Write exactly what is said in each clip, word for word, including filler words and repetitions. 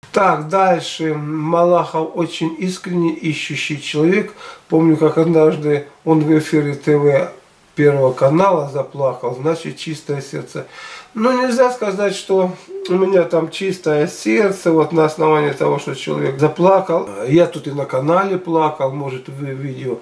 Так, дальше. Малахов очень искренне ищущий человек. Помню, как однажды он в эфире ТВ Первого канала заплакал, значит, чистое сердце. Ну, нельзя сказать, что у меня там чистое сердце, вот на основании того, что человек заплакал. Я тут и на канале плакал, может, вы видео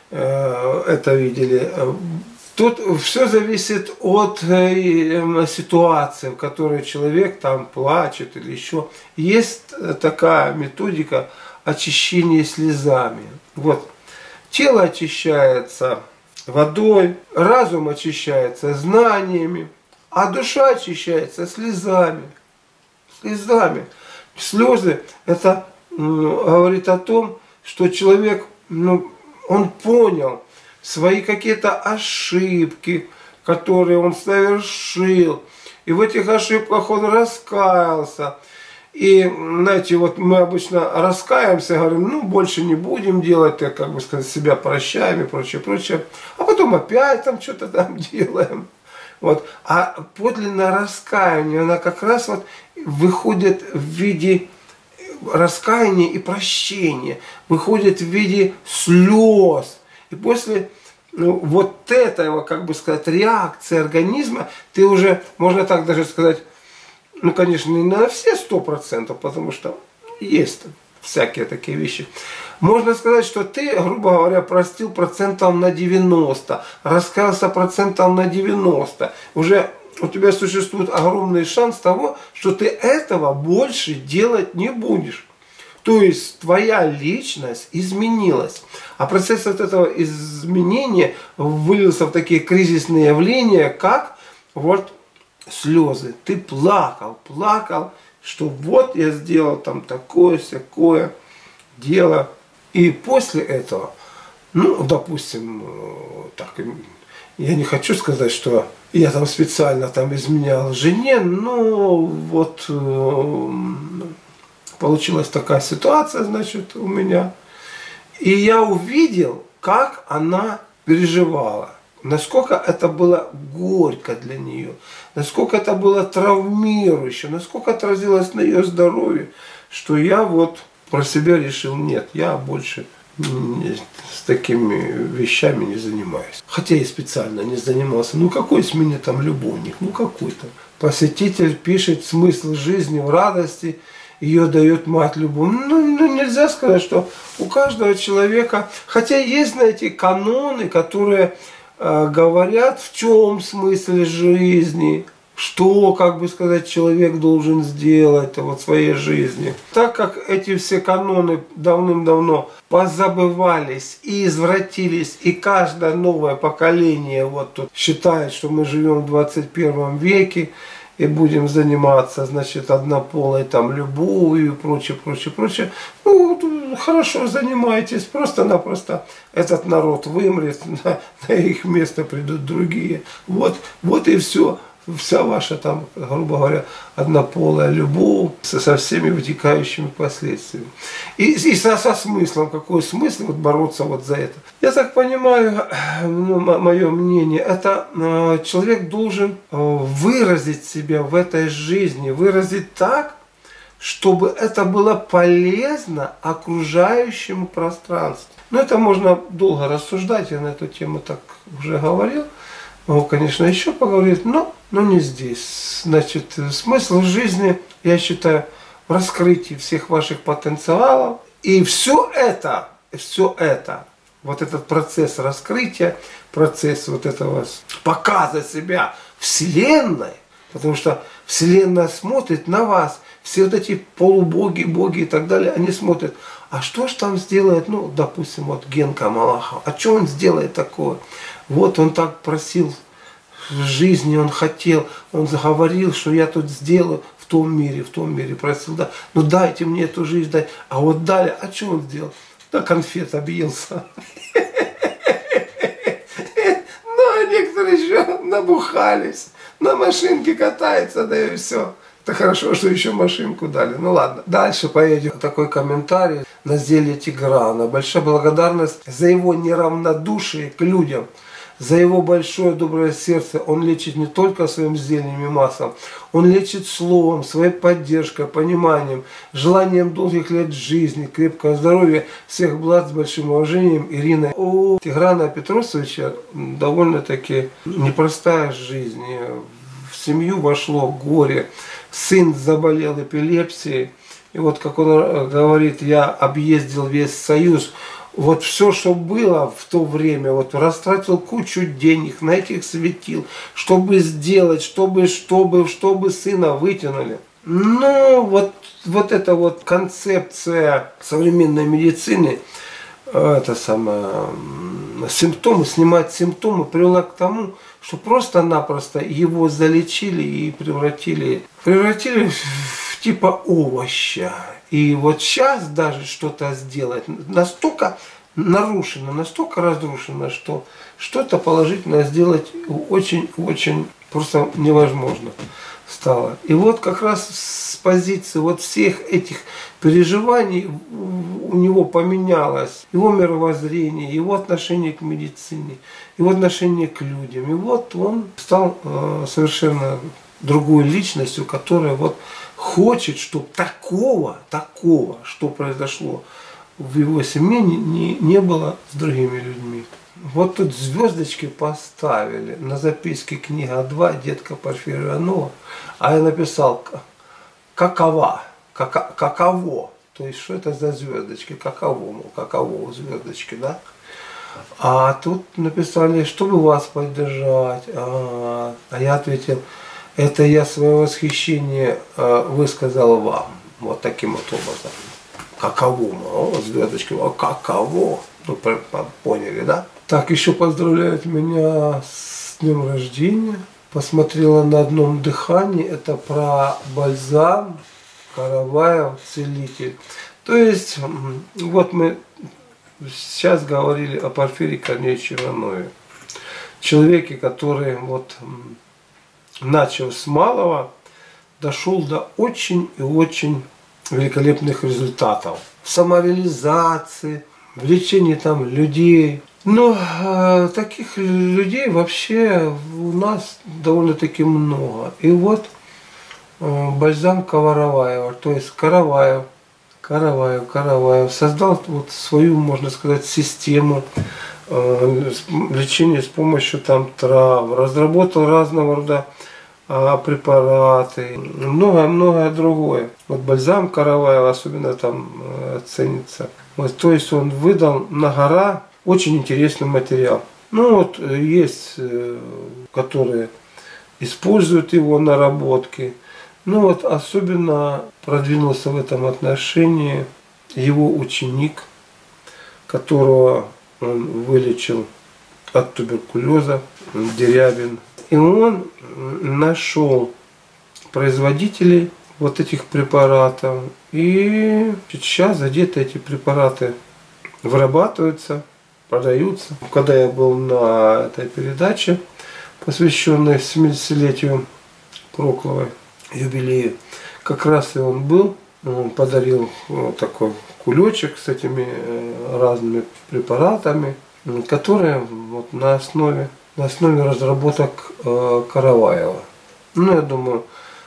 э, это видели. Тут все зависит от э, ситуации, в которой человек там плачет или еще. Есть такая методика очищения слезами. Вот, тело очищается водой, разум очищается знаниями, а душа очищается слезами. Слезами. Слезы это ну, говорит о том, что человек, ну, он понял свои какие-то ошибки, которые он совершил. И в этих ошибках он раскаялся. И, знаете, вот мы обычно раскаемся, говорим, ну, больше не будем делать, так, как бы сказать, себя прощаем и прочее, прочее. А потом опять там что-то там делаем. Вот. А подлинное раскаяние, она как раз вот выходит в виде раскаяния и прощения, выходит в виде слез. И после ну, вот этого, как бы сказать, реакции организма, ты уже, можно так даже сказать, ну, конечно, не на все сто процентов, потому что есть всякие такие вещи. Можно сказать, что ты, грубо говоря, простил процентов на девяносто, раскаялся процентов на девяносто. Уже у тебя существует огромный шанс того, что ты этого больше делать не будешь. То есть твоя личность изменилась. А процесс от этого изменения вылился в такие кризисные явления, как вот слезы. Ты плакал, плакал, что вот я сделал там такое-сякое дело. И после этого, ну, допустим, так, я не хочу сказать, что я там специально там изменял жене, но вот получилась такая ситуация, значит, у меня. И я увидел, как она переживала. Насколько это было горько для нее, насколько это было травмирующе, насколько отразилось на ее здоровье, что я вот про себя решил, нет, я больше не, с такими вещами не занимаюсь. Хотя и специально не занимался. Ну какой с меня там любовник, ну какой-то. Посетитель пишет смысл жизни в радости, ее дает мать любовь. Ну, ну нельзя сказать, что у каждого человека, хотя есть, знаете, каноны, которые говорят, в чем смысл жизни, что, как бы сказать, человек должен сделать вот, в своей жизни. Так как эти все каноны давным-давно позабывались и извратились, и каждое новое поколение вот тут считает, что мы живем в двадцать первом веке, и будем заниматься, значит, однополой там любовью и прочее, прочее, прочее. Ну, хорошо, занимайтесь, просто-напросто этот народ вымрет, на, на их место придут другие. Вот, вот и все. Вся ваша там, грубо говоря, однополая любовь со, со всеми вытекающими последствиями. И, и со, со смыслом, какой смысл вот бороться вот за это? Я так понимаю, ну, мое мнение, это э, человек должен э, выразить себя в этой жизни, выразить так, чтобы это было полезно окружающему пространству. Но это можно долго рассуждать, я на эту тему так уже говорил. Могу, конечно, еще поговорить, но, но не здесь. Значит, смысл жизни, я считаю, в раскрытии всех ваших потенциалов. И все это, все это, вот этот процесс раскрытия, процесс вот этого показа себя Вселенной, потому что Вселенная смотрит на вас, все вот эти полубоги, боги и так далее, они смотрят, а что ж там сделает, ну, допустим, вот Генка Малахов, а что он сделает такое? Вот он так просил в жизни, он хотел, он заговорил, что я тут сделаю в том мире, в том мире просил, да, ну дайте мне эту жизнь, дай. А вот дали, а что он сделал? Да конфет объелся. Ну, а некоторые еще набухались, на машинке катаются, да и все. Это хорошо, что еще машинку дали. Ну ладно. Дальше поедем. Такой комментарий на зелье Тиграна. Большая благодарность за его неравнодушие к людям. за его большое доброе сердце. Он лечит не только своим зельем и маслом, он лечит словом, своей поддержкой, пониманием, желанием долгих лет жизни, крепкого здоровья, всех благ, с большим уважением, Ирина. У Тиграна Петросовича довольно-таки непростая жизнь. В семью вошло горе, сын заболел эпилепсией. И вот, как он говорит, я объездил весь Союз. Вот все, что было в то время, вот растратил кучу денег, на этих светил, чтобы сделать, чтобы, чтобы, чтобы сына вытянули. Ну, вот, вот эта вот концепция современной медицины, это самое, симптомы, снимать симптомы, привела к тому, что просто-напросто его залечили и превратили, превратили в типа овоща. И вот сейчас даже что-то сделать настолько нарушено, настолько разрушено, что что-то положительное сделать очень-очень просто невозможно стало. И вот как раз с позиции вот всех этих переживаний у него поменялось его мировоззрение, его отношение к медицине, его отношение к людям. И вот он стал э, совершенно другой личностью, которая вот хочет, чтобы такого, такого, что произошло в его семье, не, не, не было с другими людьми. Вот тут звездочки поставили на записке книга два, детка Порфирия Иванова, а я написал какова, как, каково, то есть что это за звездочки, каково, мол, каково звездочки, да? А тут написали, чтобы вас поддержать, а, а я ответил, это я свое восхищение э, высказал вам. Вот таким вот образом. Каково? О, звездочки, а каково? Ну, поняли, да? Так, еще поздравляют меня с днем рождения. Посмотрела на одном дыхании. Это про бальзам Караваев, целитель. То есть, вот мы сейчас говорили о Порфирии Корнеевиче Иванове. Человеке, который вот... начал с малого, дошел до очень и очень великолепных результатов. В самореализации, в лечении там людей. Но э, таких людей вообще у нас довольно-таки много. И вот э, бальзам Караваева, то есть Караваев, Караваев, Караваев создал вот свою, можно сказать, систему э, лечения с помощью там трав, разработал разного рода а, препараты, многое-многое другое. Вот бальзам Караваева особенно там э, ценится. Вот, то есть он выдал на гора очень интересный материал. Ну вот есть, э, которые используют его наработки. Ну вот особенно продвинулся в этом отношении его ученик, которого он вылечил от туберкулеза, Дерябин. И он нашел производителей вот этих препаратов. И сейчас где-то эти препараты вырабатываются, продаются. Когда я был на этой передаче, посвященной семидесятилетию Прокловой, юбилею, как раз и он был. Он подарил вот такой кулечек с этими разными препаратами, которые вот на основе на основе разработок э, Караваева. Ну, я думаю,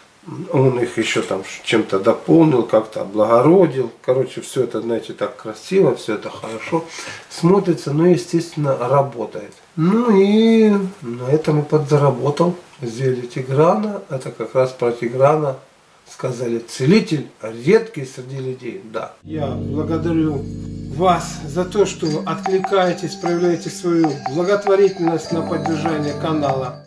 он их еще там чем-то дополнил, как-то облагородил. Короче, все это, знаете, так красиво, все это хорошо смотрится, но, естественно, работает. Ну и на этом и подзаработал зелье Тиграна. Это как раз про Тиграна сказали. Целитель редкий среди людей, да. Я благодарю вас за то, что вы откликаетесь, проявляете свою благотворительность на поддержание канала.